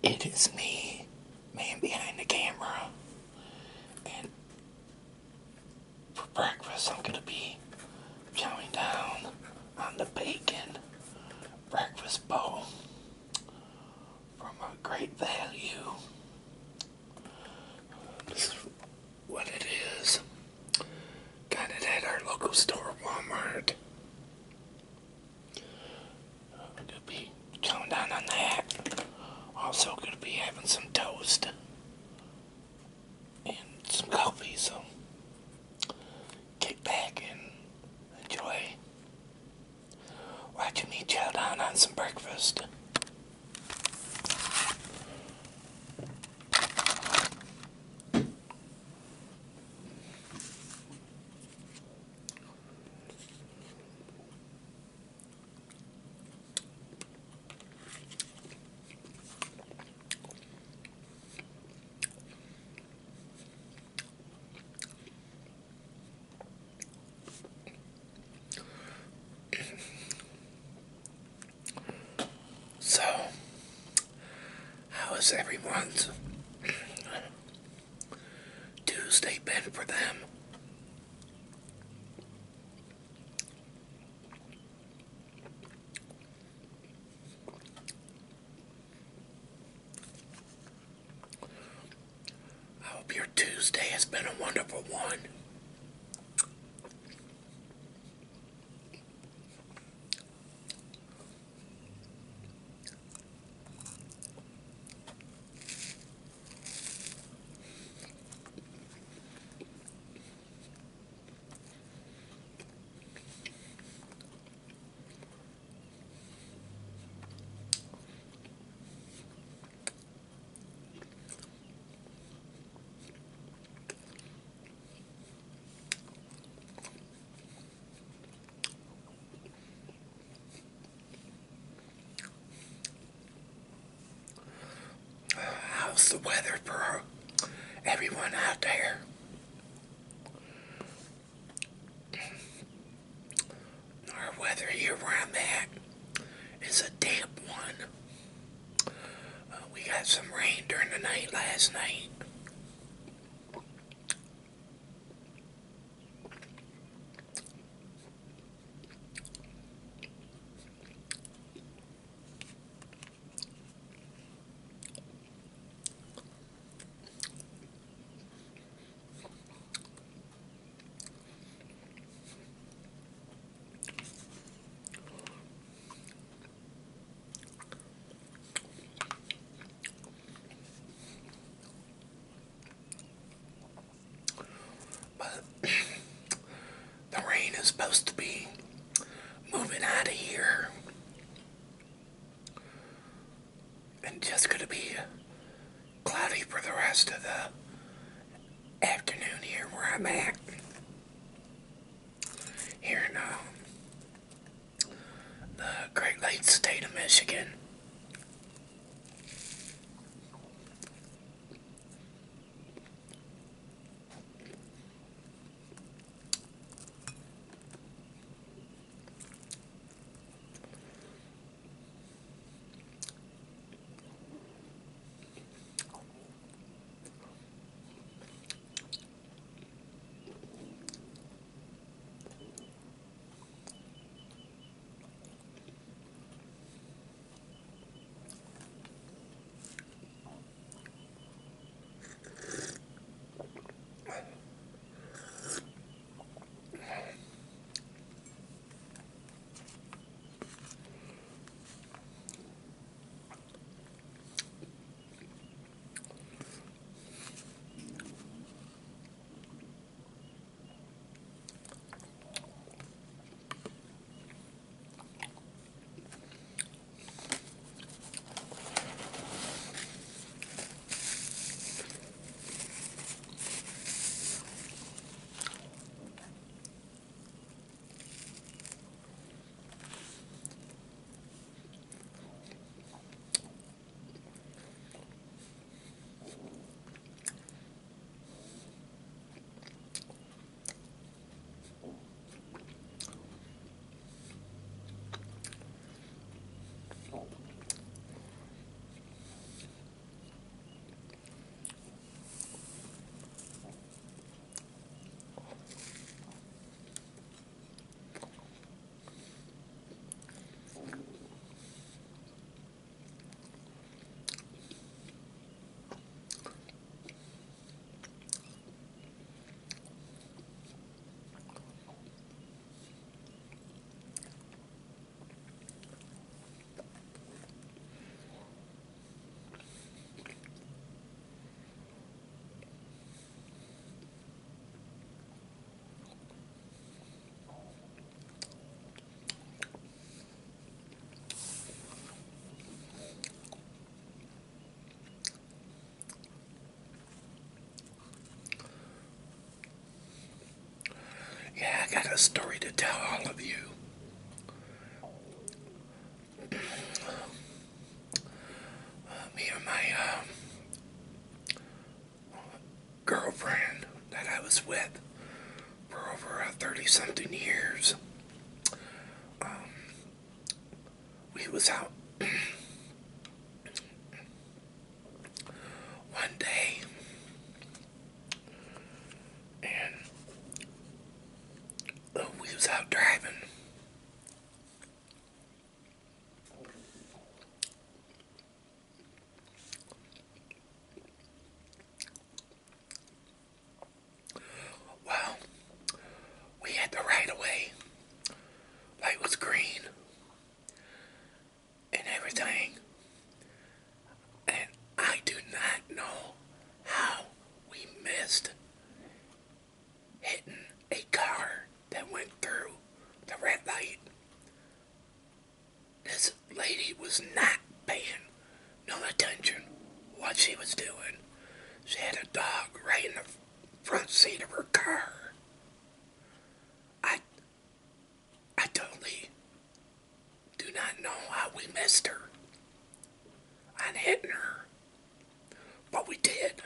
It is me, man behind the camera, and for breakfast I'm gonna be chowing down on the bacon breakfast bowl from a great value. This is what it is. Got it at our local store, Walmart. I'm gonna be chowing down on that. Also gonna be having some toast and some coffee, so kick back and enjoy watching me chow down on some breakfast. So, how has everyone's Tuesday been for them? I hope your Tuesday has been a wonderful one. How's the weather for everyone out there? Our weather here where I'm at is a damp one. We got some rain during the night last night. But the rain is supposed to be moving out of here and just gonna be cloudy for the rest of the afternoon here where I'm at. Here in the Great Lakes state of Michigan. a story to tell all of you. Me and my girlfriend that I was with for over 30-something years, we was out one day, and we was out driving. Well, we had the right of way. Light was green and everything. And I do not know how we missed hitting a car that went through the red light. This lady was not paying no attention to what she was doing. She had a dog right in the front seat of her car. I I totally do not know how we missed her on hitting her, but we did.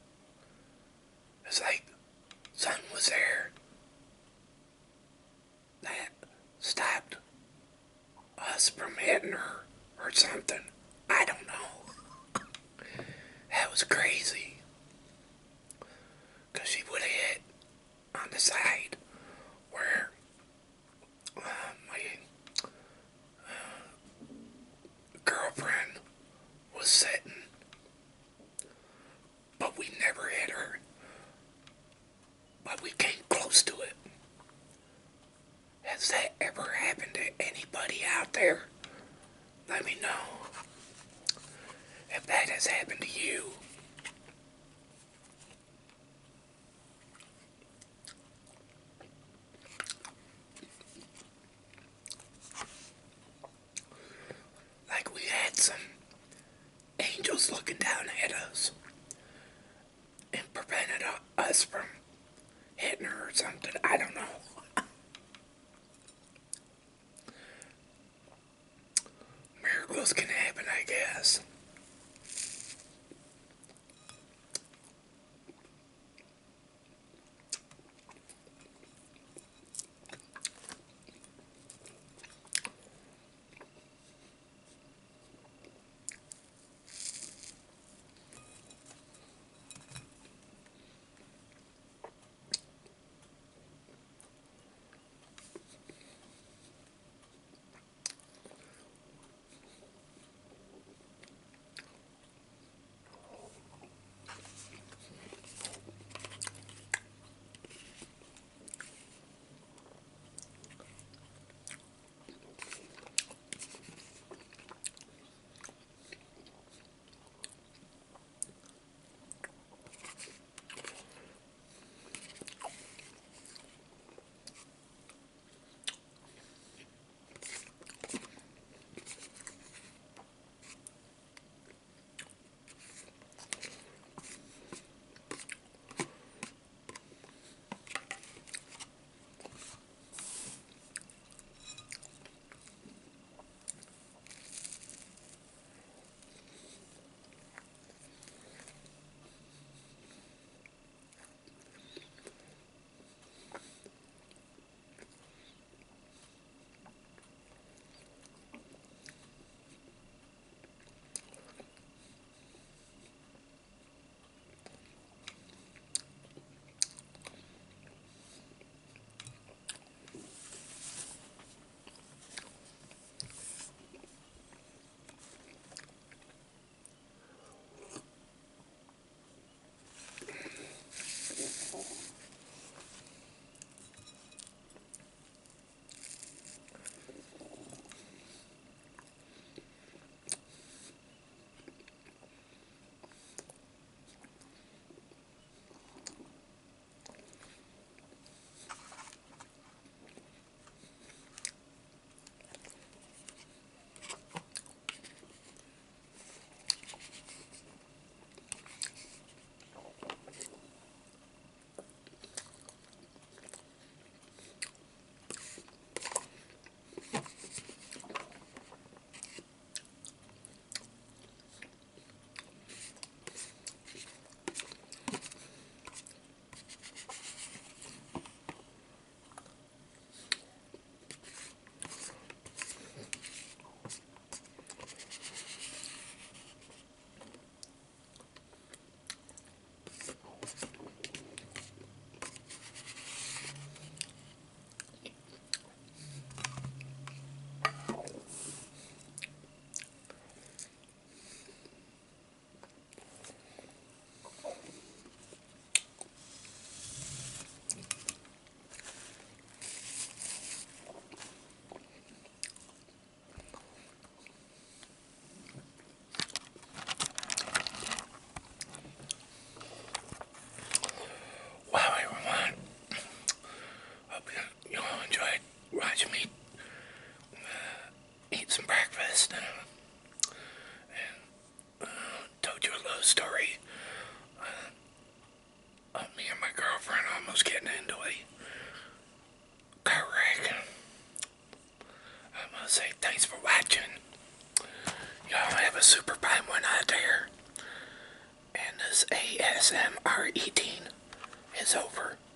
It's like something was there that stopped us from hitting her or something. I don't know. That was crazy. Because she would have hit on the side where my girlfriend was sitting. But we never hit her. But we came close to it. Has that ever happened to anybody out there? Let me know if that has happened to you. Like we had some angels looking down at us and prevented us from hitting her or something. I don't know. Miracles can happen, I guess. watch me eat some breakfast. Told you a little story. Me and my girlfriend almost getting into a car wreck. I'm gonna say thanks for watching. Y'all have a super fine one out there. And this ASMR eating is over.